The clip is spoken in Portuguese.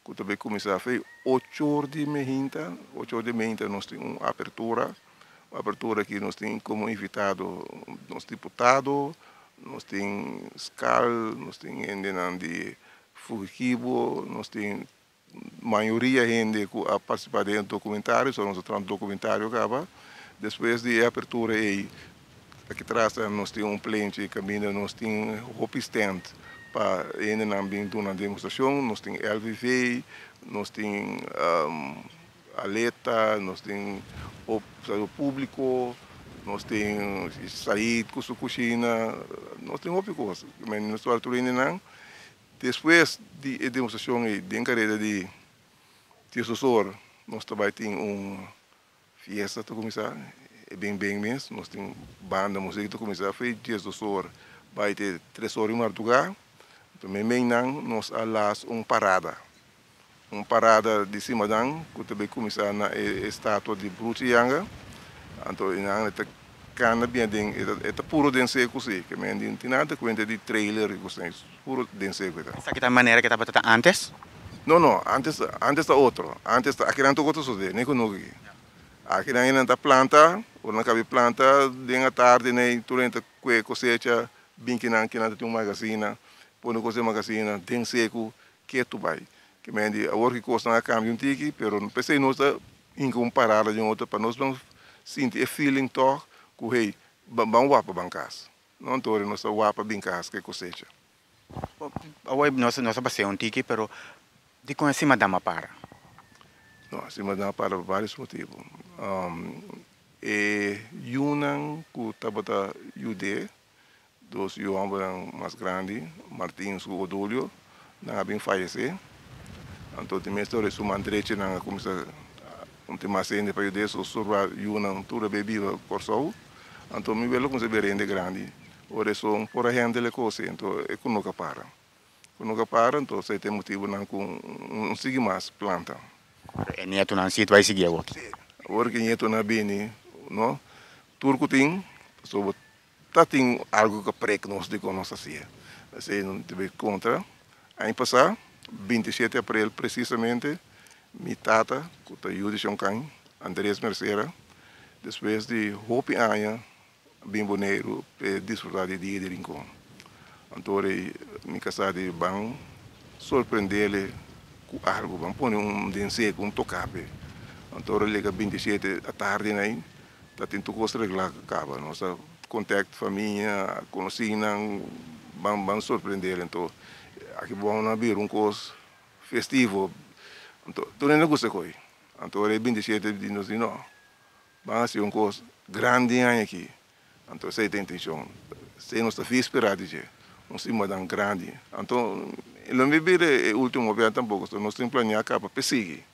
que também começar a fazer 8 de meia, nós temos uma abertura que nós temos como invitado nosso deputado, nós temos Scal, nós temos gente de Fugibo, nós temos maioria gente que a participar do documentário, só nós estamos documentário acaba. Depois de abertura aí, aqui atrás nós temos plente caminho, nós temos hope stand para ainda não vir uma demonstração, nós temos LVV, nós temos Aleta, nós temos o público, nós temos sair com sua cozinha, nós temos outra coisa, mas nós estamos ainda não. Depois da demonstração aí, de carreira de assessor, nós também temos uma festa para começar, é bem mesmo, nós temos banda, música para começar, foi de assessor, vai ter 3 horas em Martugal, também nós alás uma parada de cima dan, que também começar na estátua de Bruce Yanga, então está cana bem é puro dense cosi, que me não tem nada conta de trailer cosi, puro dense coisa. Essa aqui é a maneira que estava antes? Não, antes está outro, antes aqui não outro sucede, nem conosco. Aqui não está planta, ou não cabe planta, de tarde nem durante a cosecha, bem que não tem uma magazina, põe no coisa magazina, tem seco, que tu vai. Que me diz, agora que custa a câmbio um tique, pero não pensei nós incomparada de outra para nós vamos sentir feeling toch, que hey, vamos wapa bancas, não torre nós wapa bancas que cosecha. Agora nós passei um tique, pero de com essa madama para. Não, essa madama para vários motivos. Yunan que estava jude, dos homens mais grandes, Martins e Odolio, não bem falecido. Então, tem história sobre Andreche, não começa a ter mais gente para ajudar, sobre Yunan, toda bebida corsou. Então, me vejo como se vê rende grande. Ora, são por a gente le coisa, então, é que nunca para. Nunca para, então, se tem motivo não com seguir mais planta. E neto não se vai seguir agora. Agora que neto não bem, não? Turco tem, sobre tá tem algo que prega nós de com nossa cia. Assim, não teve contra. Aí passar 27 de abril precisamente, minha tata, que está Yudi Choncan, Andrés Mercera, depois de Hopi Anha, bem boneiro, desfrutar de dia de rincão. Então, minha casa de banho, surpreender-lhe com algo, vamos pôr dense, um tocape. Então, liga 27 da tarde, né? Tá tendo coisa regular que acaba, nossa contato família, conhecida, vamos surpreender, então aqui vamos abrir coisa festivo, então não gosta coisa, então é 27 de nós não, vamos ser coisa grande aqui, então essa é a intenção, se nós está esperado já, cima grande, então não me vira o último momento tampoco, nós temos planeado para perseguir.